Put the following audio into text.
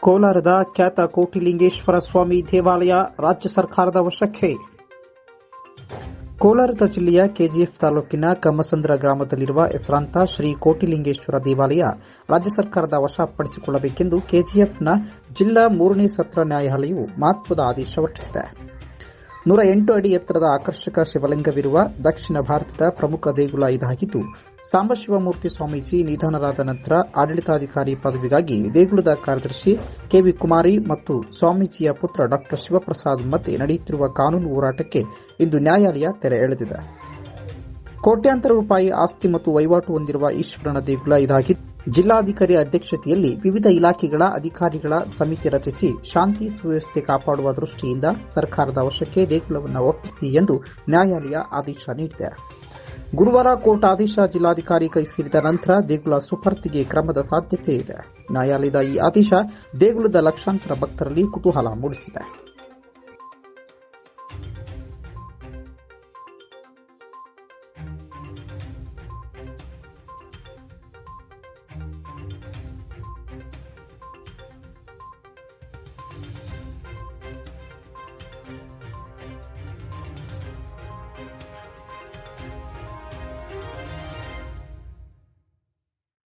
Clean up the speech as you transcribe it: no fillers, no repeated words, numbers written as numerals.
ಕೋಲಾರದ ಖ್ಯಾತ ಕೋಟಿಲಿಂಗೇಶ್ವರ ಸ್ವಾಮಿ ದೇವಾಲಯ ರಾಜ್ಯ ಸರ್ಕಾರದ ವಶಕ್ಕೆ. ಕೋಲಾರದ ಜಿಲ್ಲೆಯ ಕೆಜಿಎಫ್ ತಾಲೂಕಿನ ಕಮ್ಮಸಂದ್ರ ಗ್ರಾಮದಲ್ಲಿರುವ ಹೆಸರಾಂತ ಶ್ರೀ ಕೋಟಿಲಿಂಗೇಶ್ವರ ದೇವಾಲಯ ರಾಜ್ಯ ಸರ್ಕಾರದ ವಶಪಡಿಸಿಕೊಳ್ಳಬೇಕೆಂದು ಕೆಜಿಎಫ್ನ ಜಿಲ್ಲಾ 3ನೇ ಸತ್ರ ನ್ಯಾಯಾಲಯವು ಮಹತ್ವದ ಆದೇಶ ಹೊರಡಿಸಿದೆ. 108 ಅಡಿ ಎತ್ತರದ ಆಕರ್ಷಕ ಶಿವಲಿಂಗವಿರುವ ದಕ್ಷಿಣ ಭಾರತದ ಪ್ರಮುಖ ದೇಗುಲ ಇದಾಗಿದ್ದು, ಸಾಂಬಶಿವಮೂರ್ತಿ ಸ್ವಾಮೀಜಿ ನಿಧನರಾದ ನಂತರ ಆಡಳಿತಾಧಿಕಾರಿ ಪದವಿಗಾಗಿ ದೇಗುಲದ ಕಾರ್ಯದರ್ಶಿ ಕೆವಿ ಕುಮಾರಿ ಮತ್ತು ಸ್ವಾಮೀಜಿಯ ಪುತ್ರ ಡಾ ಶಿವಪ್ರಸಾದ್ ಮಧ್ಯೆ ನಡೆಯುತ್ತಿರುವ ಕಾನೂನು ಹೋರಾಟಕ್ಕೆ ಇಂದು ನ್ಯಾಯಾಲಯ ತೆರೆ ಎಳೆದಿದೆ. ಕೋಟ್ಯಾಂತರ ರೂಪಾಯಿ ಆಸ್ತಿ ಮತ್ತು ವಹಿವಾಟು ಹೊಂದಿರುವ ಈಶ್ವರನ ದೇಗುಲ ಇದಾಗಿದ್ದು, ಜಿಲ್ಲಾಧಿಕಾರಿ ಅಧ್ಯಕ್ಷತೆಯಲ್ಲಿ ವಿವಿಧ ಇಲಾಖೆಗಳ ಅಧಿಕಾರಿಗಳ ಸಮಿತಿ ರಚಿಸಿ ಶಾಂತಿ ಸುವ್ಯವಸ್ಥೆ ಕಾಪಾಡುವ ದೃಷ್ಟಿಯಿಂದ ಸರ್ಕಾರದ ವಶಕ್ಕೆ ದೇಗುಲವನ್ನು ಒಪ್ಪಿಸಿ ಎಂದು ನ್ಯಾಯಾಲಯ ಆದೇಶ ನೀಡಿದೆ. ಗುರುವಾರ ಕೋರ್ಟ್ ಆದೇಶ ಜಿಲ್ಲಾಧಿಕಾರಿ ಕೈ ಸೇರಿದ ನಂತರ ದೇಗುಲ ಸುಪರ್ದಿಗೆ ಕ್ರಮದ ಸಾಧ್ಯತೆ ಇದೆ. ನ್ಯಾಯಾಲಯದ ಈ ಆದೇಶ ದೇಗುಲದ ಲಕ್ಷಾಂತರ ಭಕ್ತರಲ್ಲಿ ಕುತೂಹಲ ಮೂಡಿಸಿದೆ.